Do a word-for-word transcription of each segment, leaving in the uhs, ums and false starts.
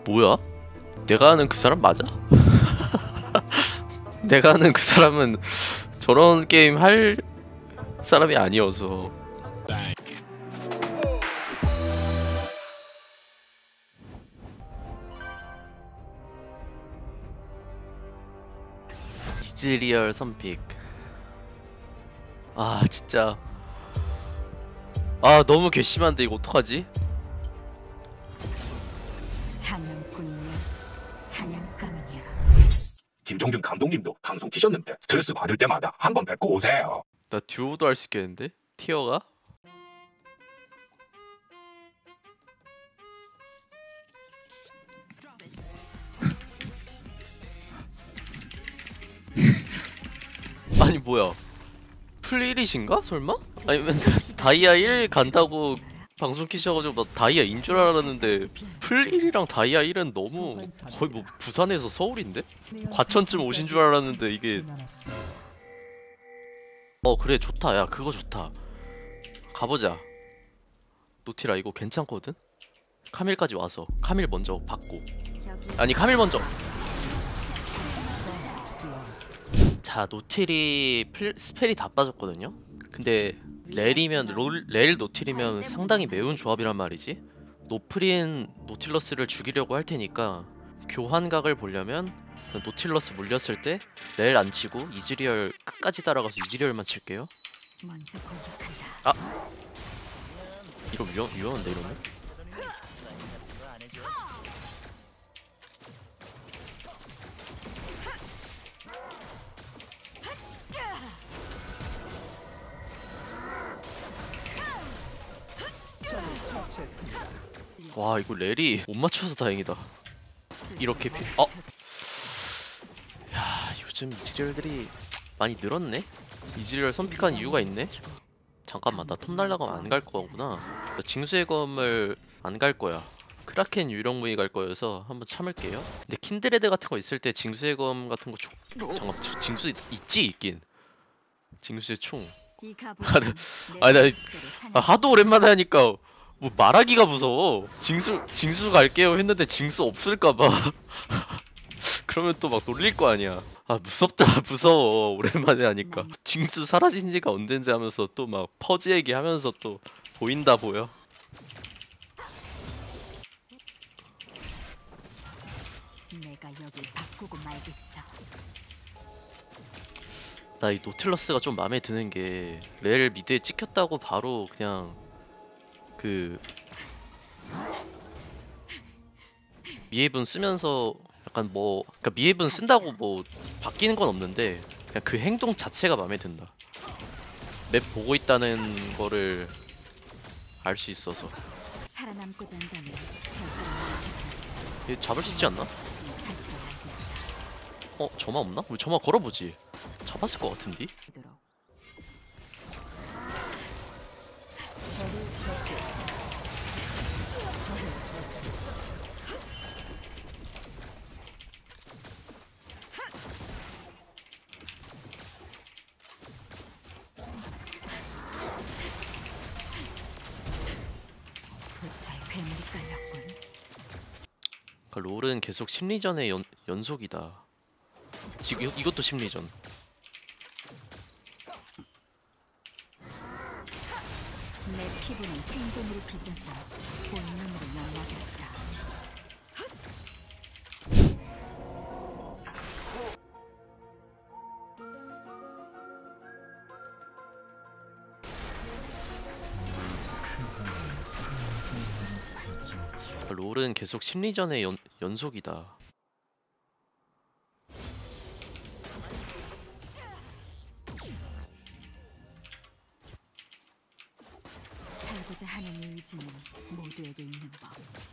뭐야? 내가 아는 그 사람 맞아? 내가 아는 그 사람은 저런 게임 할 사람이 아니어서. 이즈리얼 선픽. 아 진짜 아 너무 괘씸한데 이거 어떡하지? 사냥꾼이냐 사냥감이냐. 김종균 감독님도 방송 키셨는데 스트레스 받을 때마다 한번 뵙고 오세요. 나 듀오도 할 수 있겠는데? 티어가? 아니 뭐야 풀 일이신가? 설마? 아니면 다이아 일 간다고 방송 키셔가지고 나 다이아 인 줄 알았는데 풀 일이랑 다이아 일은 너무 거의 뭐 부산에서 서울인데? 과천쯤 오신 줄 알았는데 이게 어 그래 좋다. 야 그거 좋다. 가보자. 노티라 이거 괜찮거든? 카밀까지 와서 카밀 먼저 받고 아니 카밀 먼저. 자 노틸이 플, 스펠이 다 빠졌거든요? 근데 렐이면 롤, 렐 노틸이면 상당히 매운 조합이란 말이지. 노프린 노틸러스를 죽이려고 할 테니까 교환각을 보려면 노틸러스 물렸을 때 렐 안 치고 이즈리얼 끝까지 따라가서 이즈리얼만 칠게요. 먼저 공격한다. 아! 이거 위험, 위험한데 이러면? 와 이거 렐이 못 맞춰서 다행이다. 이렇게 피... 어? 야 요즘 이즈리얼들이 많이 늘었네? 이즈리얼 선픽한 이유가 있네? 잠깐만 나 톱 날라가면 안 갈 거구나. 나 징수의 검을 안 갈 거야. 크라켄 유령무이 갈 거여서 한번 참을게요. 근데 킨드레드 같은 거 있을 때 징수의 검 같은 거 조... 잠깐만 지- 징수 있, 있지 있긴. 징수의 총. 아니 나 아, 하도 오랜만에 하니까 뭐 말하기가 무서워. 징수 징수 갈게요 했는데 징수 없을까봐. 그러면 또 막 놀릴 거 아니야. 아 무섭다 무서워 오랜만에 하니까. 징수 사라진 지가 언젠지 하면서 또 막 퍼즈 얘기 하면서 또 보인다 보여. 내가 여길 바꾸고 말겠어. 나 이 노틸러스가 좀 마음에 드는 게 레일 미드에 찍혔다고 바로 그냥 그 미해분 쓰면서 약간 뭐 그니까 미해분 쓴다고 뭐 바뀌는 건 없는데 그냥 그 행동 자체가 마음에 든다. 맵 보고 있다는 거를 알 수 있어서. 살아남고자 한다면 얘 잡을 수 있지 않나? 어? 점화 없나? 우리 점화 걸어보지. 잡았을 것 같은데? 도처에 괴물이 깔렸군. 그러니까 롤은 계속 심리전의 연, 연속이다. 지금 이- 이것도 심리전. 내 피부는 생존으로 빚어져 본능으로 연락했다. 그러니까 롤은 계속 심리전의 연, 연속이다. 살고자 하는 의지는 모두에게 있는 법.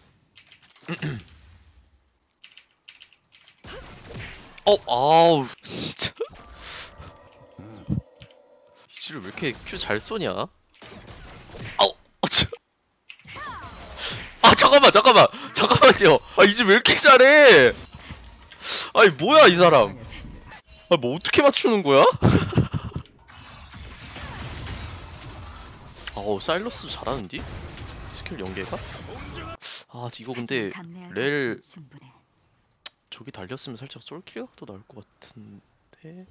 어, 아우, 진짜. 이지를 왜 이렇게 큐 잘 쏘냐? 아우, 어, 저... 아, 잠깐만, 잠깐만, 잠깐만요. 아, 이지 왜 이렇게 잘해? 아니, 뭐야, 이 사람. 아, 뭐 어떻게 맞추는 거야? 어우 사일러스 잘하는디? 스킬 연계가? 아 이거 근데 하지만 감내할 렐 것은 충분해. 저기 달렸으면 살짝 솔킬 각도 나올 것 같은데.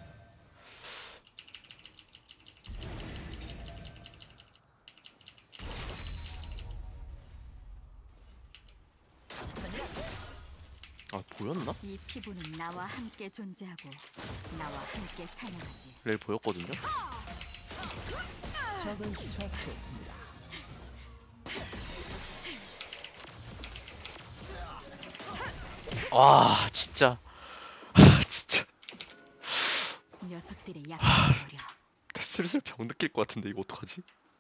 아 보였나? 이 피부는 나와 함께 존재하고 나와 함께 사냥하지. 렐 보였거든요? 적을 처치했습니다. 와 진짜 아 진짜 녀석들의 약점을 버려. 슬슬 병 느낄 것 같은데 이거 어떡하지?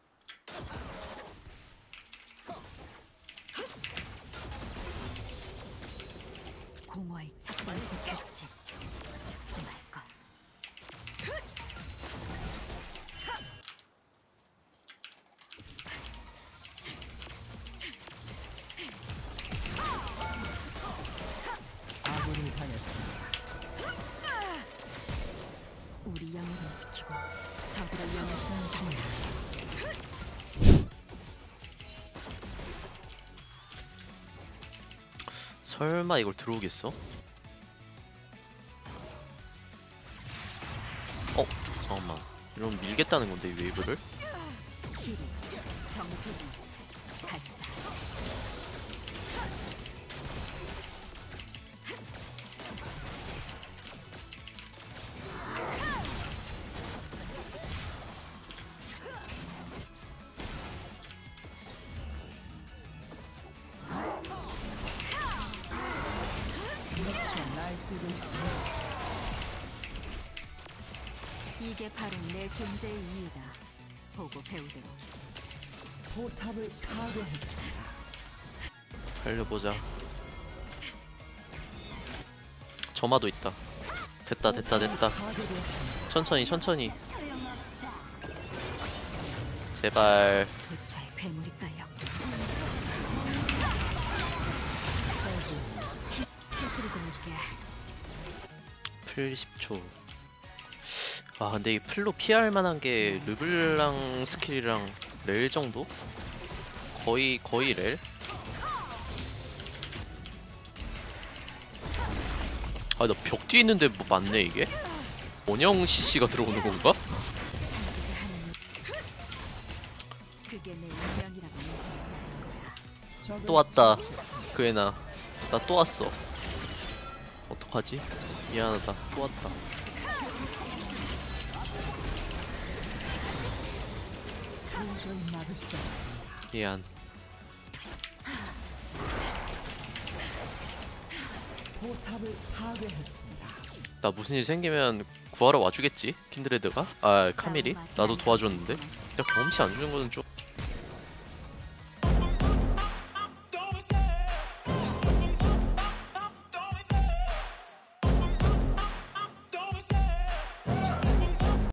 공허의 첫 번째 끝이 죽지 말것. 아군이 당했습니다. 우리 영혼을 지키고 저들의 영을 숨기는 설마 이걸 들어오겠어? 어? 잠깐만 이러면 밀겠다는 건데 이 웨이브를? 길이 정조준 발사. 미쳐 날뛰고 있습니다. 이게 바로 내 존재의 이유다. 보고 배우도록. 포탑을 파괴했습니다. 달려보자. 점화도 있다. 됐다 됐다 됐다. 파괴되었습니다. 천천히 천천히. 제발. 도처에 괴물이 깔렸고 세주 스스로 돌게. 풀 십 초. 아 근데 이 풀로 피할 만한 게 르블랑 스킬이랑 렐 정도? 거의 거의 렐? 아 나 벽 뒤에 있는데 뭐 맞네 이게? 원형 씨씨가 들어오는 건가? 살고자 하는 그게 내 운명이라고 인정하는 거야. 적을 또 왔다. 처치했습니다. 그 애나 나 또 왔어. 어떡하지? 미안하다. 또 왔다. 도저히 막을 수 없습니다. 미안. 포탑을 파괴했습니다. 나 무슨 일 생기면 구하러 와주겠지? 킨드레드가? 아 카밀이? 나도 도와줬는데? 야 경험치 안 주는 거는 좀